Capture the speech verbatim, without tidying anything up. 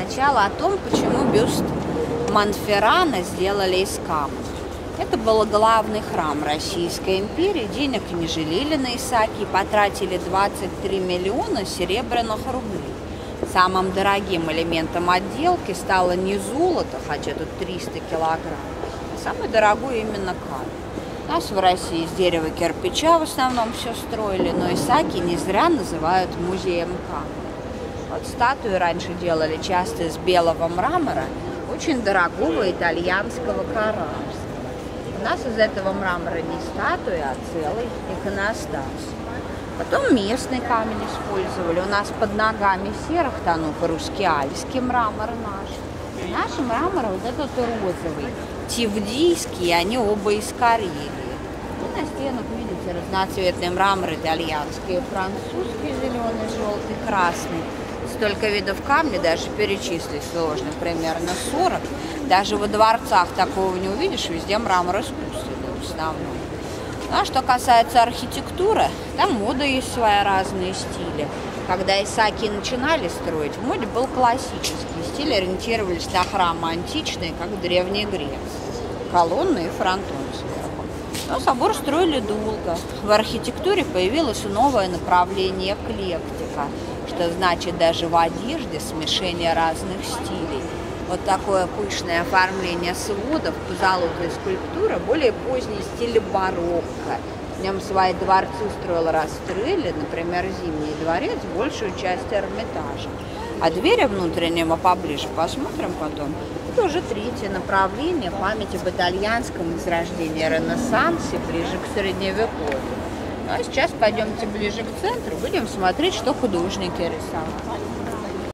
сначала о том, почему бюст Монферрана сделали из камня. Это был главный храм Российской империи. Денег не жалели на Исааки и потратили двадцать три миллиона серебряных рублей. Самым дорогим элементом отделки стало не золото, хотя тут триста килограмм, а самый дорогой именно камень. У нас в России из дерева кирпича в основном все строили, но Исааки не зря называют музеем камня. Вот статуи раньше делали часто из белого мрамора, очень дорогого итальянского Каррарского. У нас из этого мрамора не статуя, а целый иконостас. Потом местный камень использовали. У нас под ногами серых тонов по-русски альский мрамор наш. И наш мрамор вот этот розовый, тивдийский, они оба из Карелии. И на стенах, видите, разноцветный мрамор итальянский, французский, зеленый, желтый, красный. Столько видов камня даже перечислить сложно, примерно сорок. Даже во дворцах такого не увидишь, везде мрамор искусственный в основном. Ну, а что касается архитектуры, там мода есть своя, разные стили. Когда Исааки начинали строить, в моде был классический стиль, ориентировались на храмы античные, как в Древней Греции. Колонны и фронтон сверху. Но собор строили долго. В архитектуре появилось новое направление эклектика, что значит даже в одежде смешение разных стилей. Вот такое пышное оформление сводов, позолотая скульптура, более поздний стиль барокко. В нем свои дворцы строил Растрелли, например, Зимний дворец, большую часть Эрмитажа. А двери внутренние мы поближе посмотрим потом. Это уже третье направление, память об итальянском возрождении, Ренессансе, ближе к Средневековью. Ну а сейчас пойдемте ближе к центру, будем смотреть, что художники рисовали.